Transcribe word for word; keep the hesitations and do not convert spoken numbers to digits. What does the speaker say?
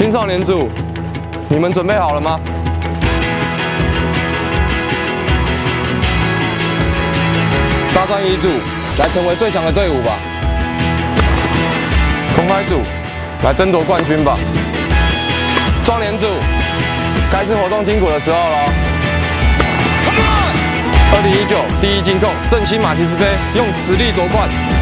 青少年组，你们准备好了吗？大专一组，来成为最强的队伍吧。空拍组，来争夺冠军吧。壮年组，该是活动筋骨的时候了。二零一九第一金控振兴马蹄斯杯，用实力夺冠。